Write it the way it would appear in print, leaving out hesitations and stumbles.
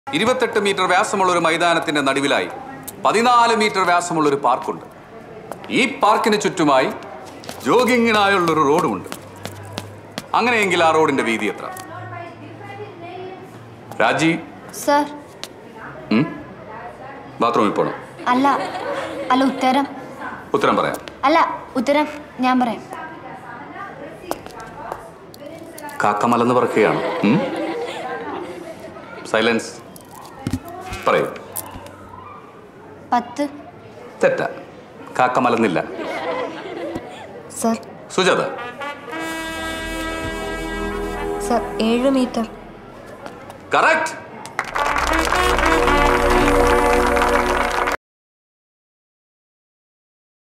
28 metre വ്യാസമുള്ള ഒരു മൈതാനത്തിന്റെ നടുവിലായി 14 മീറ്റർ വ്യാസമുള്ള ഒരു പാർക്കുണ്ട്. ഈ പാർക്കിന് ചുറ്റുമായി ജോഗിങ്ങിനായുള്ളൊരു റോഡുമുണ്ട്. അങ്ങനെയെങ്കിൽ ആ റോഡിന്റെ വീതി എത്ര? രാജി സർ, ബാത്റൂമിൽ പോണം? അല്ല അല്ല ഉത്തരം. ഉത്തരം പറയാം. അല്ല ഉത്തരം ഞാൻ പറയാം. കാക്ക മലന്ന് പറക്കുകയാണ്. സൈലൻസ്. പറയൂ. 10. തെറ്റ. കാക്ക മലന്നില്ല. Sir. Sujatha. Sir 7 metre. Correct.